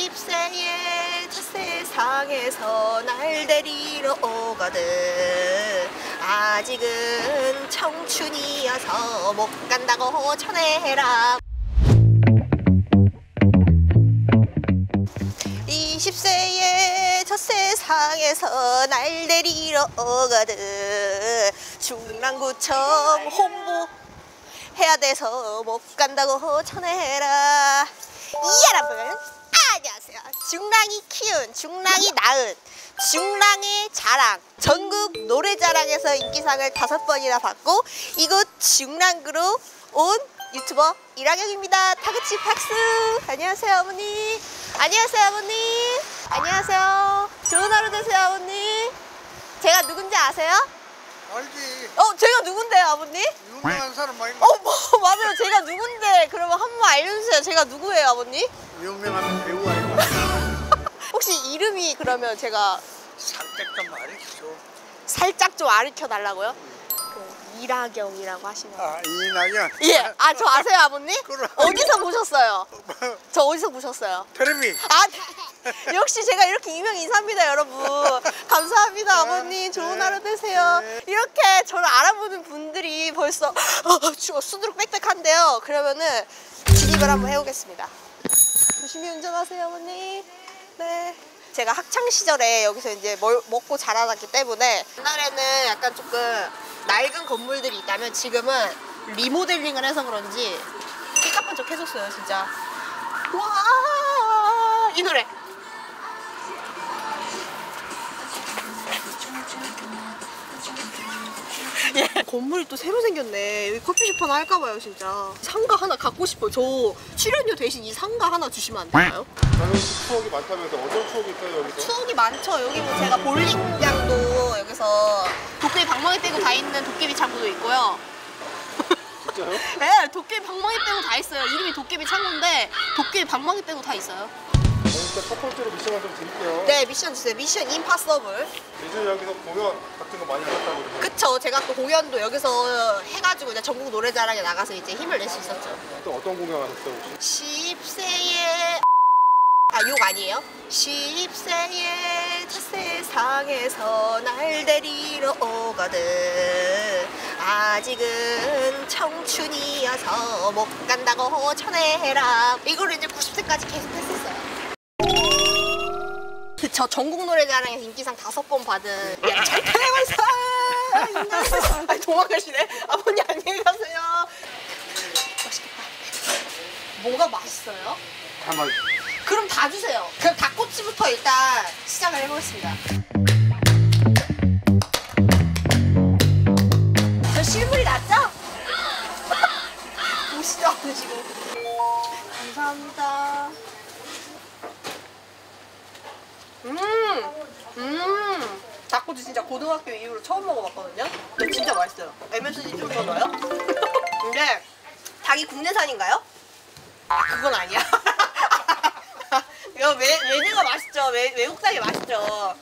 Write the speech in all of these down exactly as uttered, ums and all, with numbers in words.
이십 세의 첫 세상에서 날 데리러 오거든. 아직은 청춘이어서 못 간다고 전해라. 이십 세의 첫 세상에서 날 데리러 오거든. 중랑구청 홍보 해야 돼서 못 간다고 전해라. 여러분 안녕하세요. 중랑이 키운, 중랑이 낳은, 중랑의 자랑, 전국 노래자랑에서 인기상을 다섯 번이나 받고 이곳 중랑구로 온 유튜버 이랑영입니다. 다같이 박수. 안녕하세요 어머니. 안녕하세요 어머니. 안녕하세요. 좋은 하루 되세요 어머니. 제가 누군지 아세요? 알지. 어, 제가 누군데요 아버님? 유명한 사람 아닌가? 어, 뭐, 맞아요. 제가 누군데. 그러면 한 번 알려주세요. 제가 누구예요 아버님? 유명한 배우 아닌가? 혹시 이름이 그러면 제가 살짝 좀 알려줘. 살짝 좀 가르쳐 달라고요? 그 이라경이라고 하시면. 아, 이낙연. 예. 아, 저 아세요 아버님? 그럼. 어디서 보셨어요? 저 어디서 보셨어요? 텔레비. 아, 역시 제가 이렇게 유명 인사입니다 여러분. 감사합니다 네, 아버님. 좋은 네, 하루 되세요. 네. 이렇게 저를 알아보는 분들이 벌써 어, 추워 수두룩 빽빽한데요. 그러면은 진입을 한번 해보겠습니다. 조심히 운전하세요 어머니. 네. 제가 학창 시절에 여기서 이제 뭘 먹고 자라났기 때문에 옛날에는 약간 조금 낡은 건물들이 있다면 지금은 리모델링을 해서 그런지 삐까뻔쩍해졌어요 진짜. 와, 이 노래. 예. 건물이 또 새로 생겼네. 여기 커피숍 하나 할까봐요 진짜. 상가 하나 갖고 싶어요. 저 출연료 대신 이 상가 하나 주시면 안 될까요? 나는 추억이 많다면서 어떤 추억이 있어요 여기서? 추억이 많죠. 여기 뭐 제가 볼링장도 여기서 도깨비 방망이 빼고 다 있는 도깨비 창구도 있고요. 진짜요? 네, 도깨비 방망이 빼고 다 있어요. 이름이 도깨비 창구인데 도깨비 방망이 빼고 다 있어요. 진짜 첫 번째로 미션을 좀 드릴게요. 네, 미션 주세요. 미션 임파서블. 예전에 여기서 공연 같은 거 많이 하셨다고 그러죠? 그쵸. 제가 또 공연도 여기서 해가지고 이제 전국 노래자랑에 나가서 이제 힘을 낼 수 있었죠. 또 어떤 공연 하셨어요 혹시? 십 세의 아, 욕 아니에요? 십 세의 첫 세상에서 날 데리러 오거든. 아직은 청춘이어서 못 간다고 전해라. 이거를 이제 구십 세까지 계속 했었어요. 저 전국 노래자랑에서 인기상 다섯 번 받은 잘 태워서 아니 도망가시네. 아버님 안녕히 가세요. 맛있겠다. 뭐가 맛있어요? 다 맛. 그럼 다 주세요. 그럼 닭꼬치부터 일단 시작을 해보겠습니다. 저 실물이 낫죠? 보시죠 않는 지금. 감사합니다. 음, 음, 닭꼬치 진짜 고등학교 이후로 처음 먹어봤거든요. 근데 진짜 맛있어요. 엠에스지 좀 더 넣어요? 근데 닭이 국내산인가요? 아, 그건 아니야. 이거 외, 외제가 맛있죠. 외, 외국산이 맛있죠.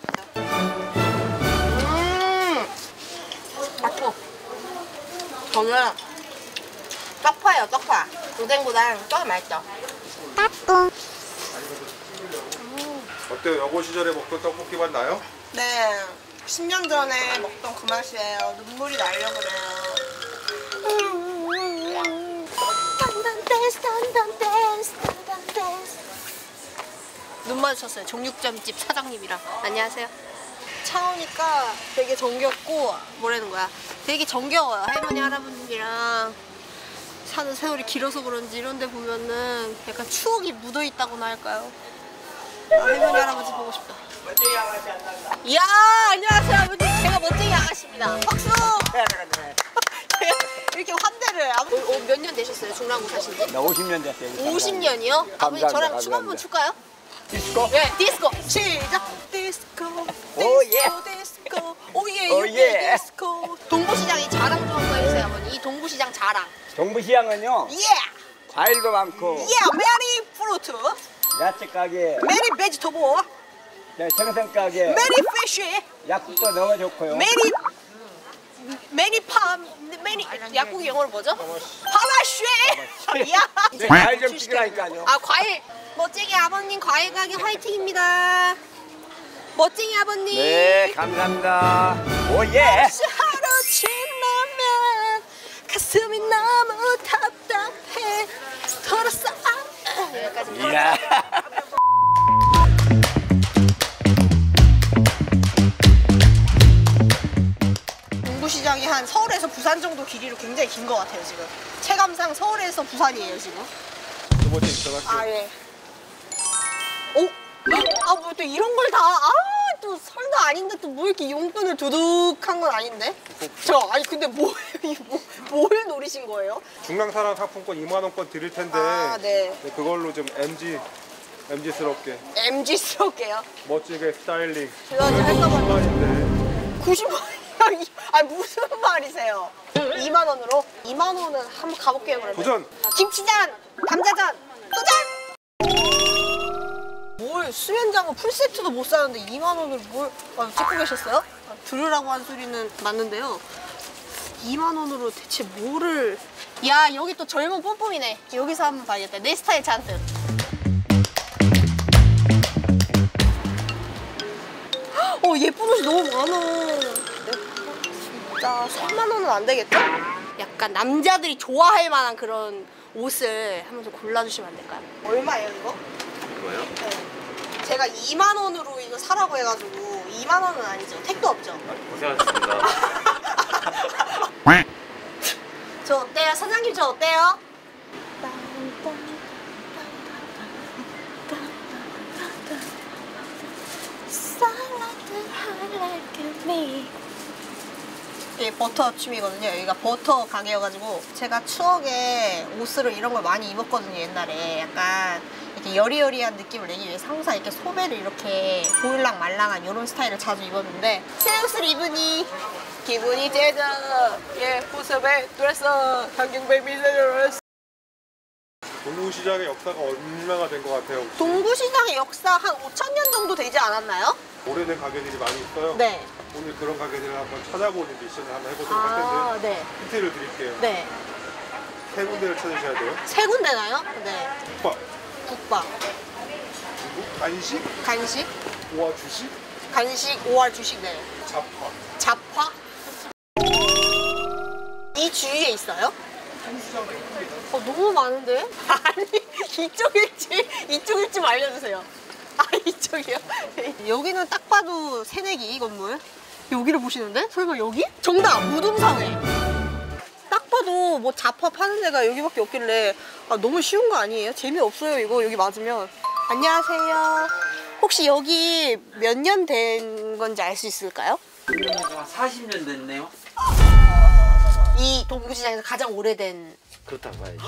음, 맛있어. 저는 떡파예요, 떡파. 오뎅보다 떡이 맛있죠. 어때요? 여고 시절에 먹던 떡볶이 맛 나요? 네, 십 년 전에 먹던 그 맛이에요. 눈물이 나려 그래요. 눈 마주쳤어요. 정육점집 사장님이랑. 안녕하세요. 차 오니까 되게 정겹고 뭐라는 거야. 되게 정겨워요. 할머니 할아버님이랑 사는 세월이 길어서 그런지 이런 데 보면은 약간 추억이 묻어있다고나 할까요? 아, 할머니 할아버지 보고 싶다. 멋쟁이 아가씨 안 난다. 이야, 안녕하세요 아버지. 제가 멋쟁이 아가씨입니다. 박수. 제가 이렇게 환대를. 아버지 어, 몇 년 되셨어요? 중랑구 사신 지? 나 오십 년 됐어요. 오십 년이요? 아버지 저랑 춤 한번 출까요? 디스코? 네, 디스코. 시작. 디스코. 오, 예. 디스코. 디스코. 오예. 오, 오예. 예. 디스코. 동부시장이 자랑 좀 한번 해주세요 아버님. 이 동부시장 자랑. 동부시장은요, 예. 과일도 많고, 예. 메리 프루트. 야채 가게, 메리 베지터블. 네, 생선 가게, 메리 피쉬. 약국도 너무 좋고요. 메리 메니 팜 메니 약국 영어로 뭐죠? 파마쉐. 야. 네, 과일 좀 찍으라니까요. 아 과일 멋쟁이 아버님 과일 가게 화이팅입니다. 멋쟁이 아버님. 네, 감사합니다. 오예. 하루 지나면 가슴이 너무 답답해. 털었어. 아, 여기까지. 이야. 동부시장이 한 서울에서 부산 정도 길이로 굉장히 긴 것 같아요 지금. 체감상 서울에서 부산이에요 지금. 두 번째 입장할게요. 아 예. 오? 아 뭐 또 이런 걸 다. 아 또 설도 아닌데 또 뭐 이렇게 용돈을 두둑한 건 아닌데? 저 아니 근데 뭐예요? 뭐, 뭘 노리신 거예요? 중랑사랑 상품권 이만 원권 드릴 텐데 아 네. 네, 그걸로 좀 엠지 엠지스럽게 엠지스럽게요. 멋지게 스타일링. 제가 할까 봐요. 말인데 구십 원이요? 아 무슨 말이세요? 이만 원으로? 이만 원은 한번 가볼게요 그러면. 도전. 김치전, 감자전, 도전! 뭘 수면장어 풀세트도 못 사는데 이만 원을 뭘 아, 찍고 계셨어요? 아, 들으라고 한 소리는 맞는데요. 이만 원으로 대체 뭐를. 야 여기 또 젊은 뿜뿜이네. 여기서 한번 봐야겠다. 내 스타일 잔뜩. 어 예쁜 옷이 너무 많아. 진짜 삼만 원은 안 되겠죠? 약간 남자들이 좋아할 만한 그런 옷을 한번 좀 골라주시면 안 될까요? 얼마예요 이거? 이거요? 네. 제가 이만 원으로 이거 사라고 해가지고 이만 원은 아니죠? 택도 없죠? 고생하셨습니다. 저 어때요? 사장님 저 어때요? 이게 버터 춤이거든요. 여기가 버터 가게여가지고 제가 추억에 옷을 이런 걸 많이 입었거든요. 옛날에 약간 이렇게 여리여리한 느낌을 내기 위해서 항상 이렇게 소매를 이렇게 보일랑 말랑한 이런 스타일을 자주 입었는데 새 옷을 입으니 기분이 제저 예 보습의 드레스 강경베이비 드레스. 동부시장의 역사가 얼마나 된 것 같아요? 혹시? 동부시장의 역사 한 오천 년 정도 되지 않았나요? 오래된 가게들이 많이 있어요. 네. 오늘 그런 가게들을 한번 찾아보는 미션을 한번 해보도록 할 아, 텐데 네. 힌트를 드릴게요. 네. 세 군데를 찾으셔야 돼요. 세 군데나요? 네. 국밥, 국밥, 그리고 간식, 간식, 오와 주식, 간식, 오알 주식, 네. 잡화. 잡화. 이 주위에 있어요? 어, 너무 많은데? 아니, 이쪽일지, 이쪽일지 알려주세요. 아, 이쪽이요? 여기는 딱 봐도 새내기 건물. 여기를 보시는데? 설마 여기? 정답! 무등산회. 딱 봐도 뭐 잡화 파는 데가 여기밖에 없길래 아, 너무 쉬운 거 아니에요? 재미없어요, 이거. 여기 맞으면. 안녕하세요. 혹시 여기 몇 년 된 건지 알 수 있을까요? 사십 년 됐네요. 이 동부시장에서 가장 오래된. 그렇다고 봐야지.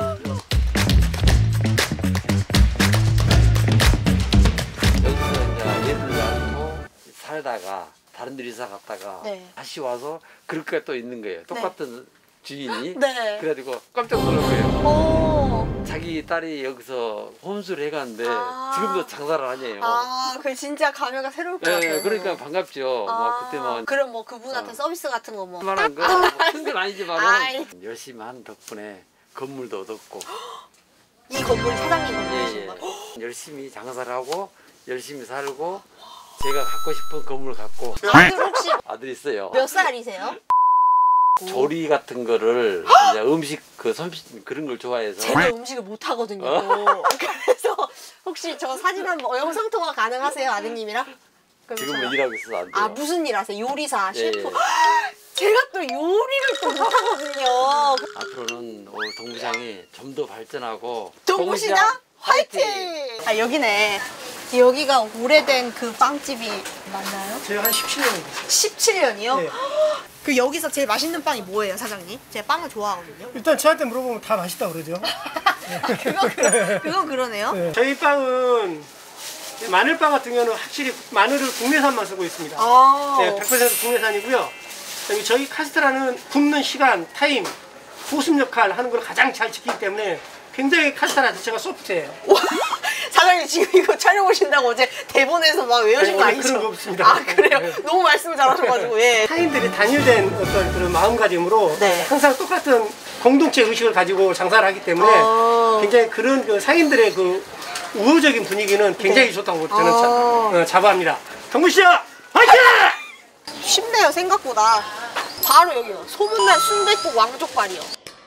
여기서 이제 예를 들어 살다가 다른 데 이사 갔다가 네. 다시 와서 그렇게 또 있는 거예요. 똑같은 주인이. 네. 그래가지고 깜짝 놀란 거예요. 오. 자기 딸이 여기서 홈스를 해갔는데 아. 지금도 장사를 하네요. 아, 그 진짜 감회가 새로울 것 네, 같아요. 그러니까 반갑죠. 아, 뭐 그때만 그럼 뭐 그분한테 어. 서비스 같은 거 뭐. 만한 거큰건 아니지만 아이. 열심히 한 덕분에 건물도 얻었고 이 건물 사장님 예, 건물이신 예. 거예요? 열심히 장사를 하고 열심히 살고 제가 갖고 싶은 건물 갖고 아들 혹시 아들 있어요. 몇 살이세요? 조리 같은 거를 이제 음식 그 솜씨 그런 걸 좋아해서 제가 음식을 못 하거든요. 그래서 혹시 저 사진 한번 영상 통화 가능하세요, 아드님이랑? 그럼 지금은 제가- 일하고 있어서 안 돼요. 아 무슨 일 하세요? 요리사, 예, 셰프. 예. 제가 또 요리를 또 못하거든요. 앞으로는 우리 동부시장이 좀 더 발전하고 동부시장 화이팅! 아 여기네. 여기가 오래된 그 빵집이 맞나요? 제가 한 십칠 년 됐어요. 십칠 년이요? 네. 그 여기서 제일 맛있는 빵이 뭐예요, 사장님? 제가 빵을 좋아하거든요. 일단 저한테 물어보면 다 맛있다고 그러죠. 그거 그러, 그건 그러네요. 네. 저희 빵은 마늘빵 같은 경우는 확실히 마늘을 국내산만 쓰고 있습니다. 아. 네, 백 퍼센트 국내산이고요. 여기 저희 카스테라는 굽는 시간, 타임, 보습 역할 하는 걸 가장 잘 지키기 때문에 굉장히 카스테라 자체가 소프트해요. 사장님 지금 이거 촬영 오신다고 어제 대본에서 막 외우신 네, 거 원래 아니죠? 그런 거 없습니다. 아 그래요? 네. 너무 말씀을 잘하셔가지고 예. 타인들이 단일된 어떤 그런 마음가짐으로 네. 항상 똑같은 공동체 의식을 가지고 장사를 하기 때문에 어. 굉장히 그런 그 상인들의 그 우호적인 분위기는 굉장히 네. 좋다고 저는 자, 어. 어, 자부합니다. 동구시장 화이팅! 쉽네요 생각보다. 바로 여기요. 소문난 순댓국 왕족발이요.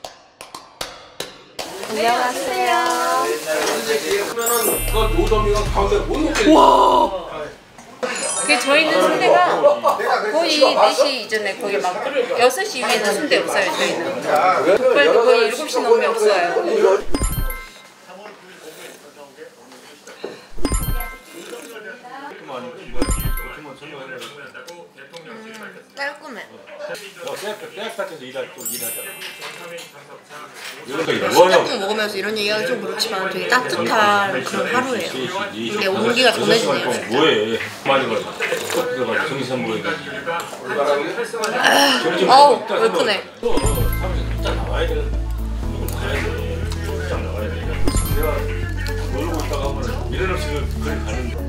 안녕하세요. 그러면은 그 노점이가 가운데 못 놓게. 와. 그 저희는 순대가 거의 네 시 이전에 거의 막 여섯 시 이후에는 순대 없어요 저희는. 족발도 거의 일곱 시 넘으면 없어요. 깔끔해. 순댓국 먹으면서 이런 얘기하기 좀 그렇지만 되게 따뜻한 그런 하루예요. 이게 온기가 전해지네요. 뭐해? 많이 가. 그거 정신 모르게. 어우 얼큰해. 일단 나와야 돼. 나와야 돼. 일단 나와야 돼. 내가 모르고 있다가 하면 미련 없이 그걸 가는데.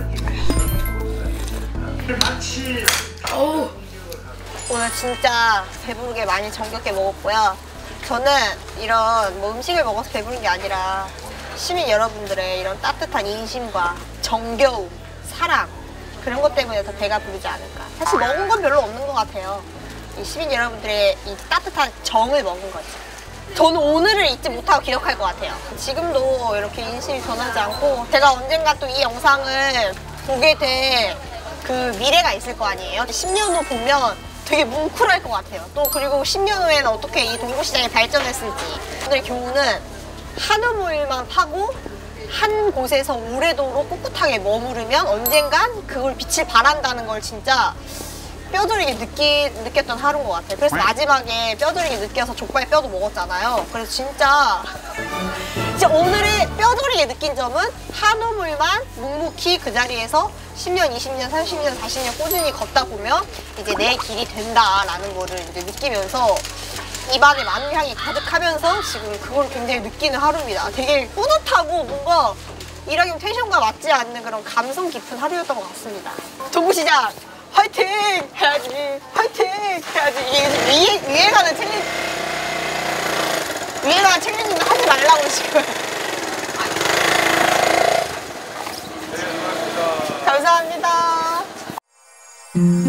어우, 오늘 진짜 배부르게 많이 정겹게 먹었고요. 저는 이런 뭐 음식을 먹어서 배부른 게 아니라 시민 여러분들의 이런 따뜻한 인심과 정겨움, 사랑 그런 것 때문에 더 배가 부르지 않을까. 사실 먹은 건 별로 없는 것 같아요. 이 시민 여러분들의 이 따뜻한 정을 먹은 거지. 저는 오늘을 잊지 못하고 기억할 것 같아요. 지금도 이렇게 인심이 변하지 않고 제가 언젠가 또 이 영상을 보게 될 그 미래가 있을 거 아니에요. 십 년 후 보면 되게 뭉클할 것 같아요. 또 그리고 십 년 후에는 어떻게 이 동구시장이 발전했을지. 오늘의 교훈은 한우물만 파고 한 곳에서 오래도록 꿋꿋하게 머무르면 언젠간 그걸 빛을 발한다는 걸 진짜 뼈저리게 느끼, 느꼈던 하루인 것 같아요. 그래서 마지막에 뼈저리게 느껴서 족발 뼈도 먹었잖아요. 그래서 진짜 이제 오늘의 뼈저리게 느낀 점은 한우물만 묵묵히 그 자리에서 십 년, 이십 년, 삼십 년, 사십 년 꾸준히 걷다 보면 이제 내 길이 된다라는 거를 이제 느끼면서 입안에 마늘향이 가득하면서 지금 그걸 굉장히 느끼는 하루입니다. 되게 뿌듯하고 뭔가 일하기 텐션과 맞지 않는 그런 감성 깊은 하루였던 것 같습니다. 동구시장 화이팅! 해야지! 화이팅! 해야지! 이게 위에, 위에 가는 챌린 위에 가는 챌린지는 하지 말라고 지금. 감사합니다.